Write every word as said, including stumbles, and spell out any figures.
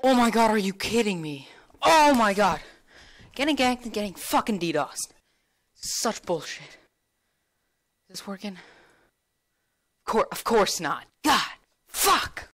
Oh my god, are you kidding me? Oh my god. Getting ganked and getting fucking DDoSed. Such bullshit. Is this working? Of course, of course not. God. Fuck.